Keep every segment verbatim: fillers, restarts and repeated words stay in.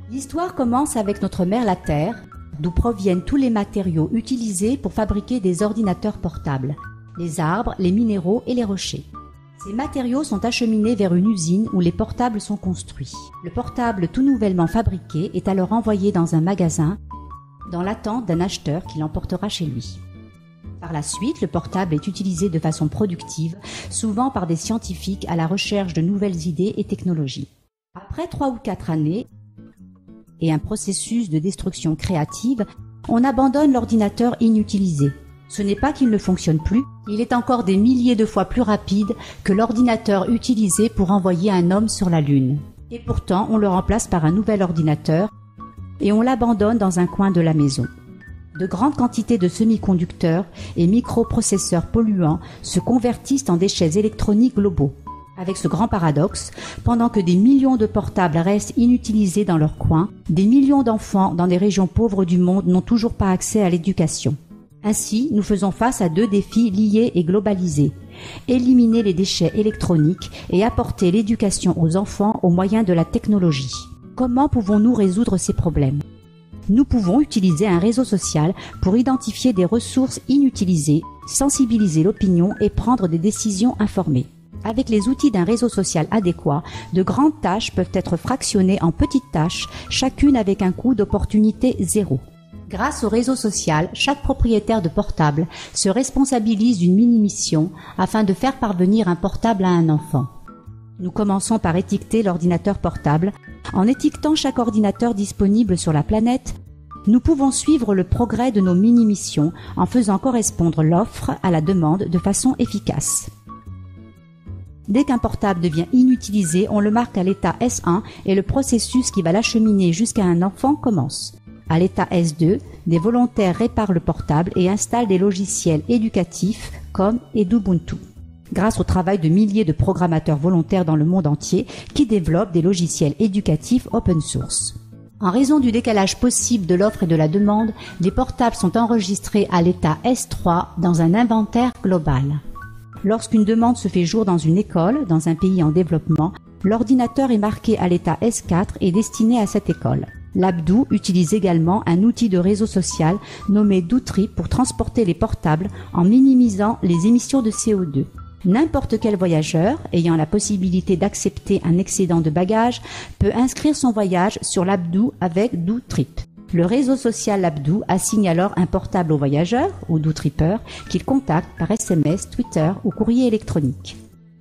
L'histoire commence avec notre mère la Terre, d'où proviennent tous les matériaux utilisés pour fabriquer des ordinateurs portables, les arbres, les minéraux et les rochers. Ces matériaux sont acheminés vers une usine où les portables sont construits. Le portable tout nouvellement fabriqué est alors envoyé dans un magasin dans l'attente d'un acheteur qui l'emportera chez lui. Par la suite, le portable est utilisé de façon productive, souvent par des scientifiques à la recherche de nouvelles idées et technologies. Après trois ou quatre années et un processus de destruction créative, on abandonne l'ordinateur inutilisé. Ce n'est pas qu'il ne fonctionne plus, il est encore des milliers de fois plus rapide que l'ordinateur utilisé pour envoyer un homme sur la Lune. Et pourtant, on le remplace par un nouvel ordinateur et on l'abandonne dans un coin de la maison. De grandes quantités de semi-conducteurs et microprocesseurs polluants se convertissent en déchets électroniques globaux. Avec ce grand paradoxe, pendant que des millions de portables restent inutilisés dans leur coin, des millions d'enfants dans des régions pauvres du monde n'ont toujours pas accès à l'éducation. Ainsi, nous faisons face à deux défis liés et globalisés. Éliminer les déchets électroniques et apporter l'éducation aux enfants au moyen de la technologie. Comment pouvons-nous résoudre ces problèmes ? Nous pouvons utiliser un réseau social pour identifier des ressources inutilisées, sensibiliser l'opinion et prendre des décisions informées. Avec les outils d'un réseau social adéquat, de grandes tâches peuvent être fractionnées en petites tâches, chacune avec un coût d'opportunité zéro. Grâce au réseau social, chaque propriétaire de portable se responsabilise d'une mini-mission afin de faire parvenir un portable à un enfant. Nous commençons par étiqueter l'ordinateur portable. En étiquetant chaque ordinateur disponible sur la planète, nous pouvons suivre le progrès de nos mini-missions en faisant correspondre l'offre à la demande de façon efficace. Dès qu'un portable devient inutilisé, on le marque à l'état S un et le processus qui va l'acheminer jusqu'à un enfant commence. À l'état S deux, des volontaires réparent le portable et installent des logiciels éducatifs comme Edubuntu, grâce au travail de milliers de programmateurs volontaires dans le monde entier qui développent des logiciels éducatifs open source. En raison du décalage possible de l'offre et de la demande, les portables sont enregistrés à l'état S trois dans un inventaire global. Lorsqu'une demande se fait jour dans une école, dans un pays en développement, l'ordinateur est marqué à l'état S quatre et destiné à cette école. L'Abdou utilise également un outil de réseau social nommé Doutrip pour transporter les portables en minimisant les émissions de C O deux. N'importe quel voyageur ayant la possibilité d'accepter un excédent de bagages peut inscrire son voyage sur l'Abdou avec Doutrip. Le réseau social Abdou assigne alors un portable au voyageur ou Doutripper qu'il contacte par S M S, Twitter ou courrier électronique.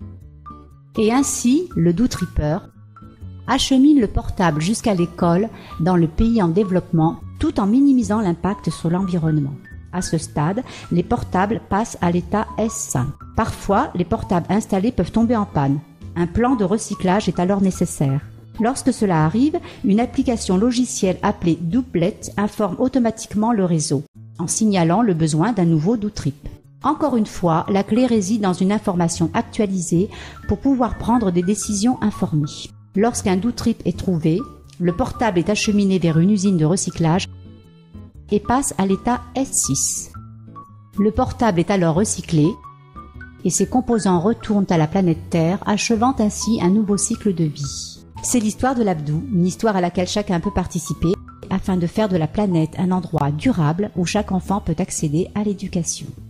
Et ainsi, le Doutripper achemine le portable jusqu'à l'école dans le pays en développement tout en minimisant l'impact sur l'environnement. À ce stade, les portables passent à l'état S cinq. Parfois, les portables installés peuvent tomber en panne. Un plan de recyclage est alors nécessaire. Lorsque cela arrive, une application logicielle appelée Doublet informe automatiquement le réseau, en signalant le besoin d'un nouveau Doutrip. Encore une fois, la clé réside dans une information actualisée pour pouvoir prendre des décisions informées. Lorsqu'un Doutrip est trouvé, le portable est acheminé vers une usine de recyclage et passe à l'état S six. Le portable est alors recyclé et ses composants retournent à la planète Terre, achevant ainsi un nouveau cycle de vie. C'est l'histoire de l'Abdou, une histoire à laquelle chacun peut participer afin de faire de la planète un endroit durable où chaque enfant peut accéder à l'éducation.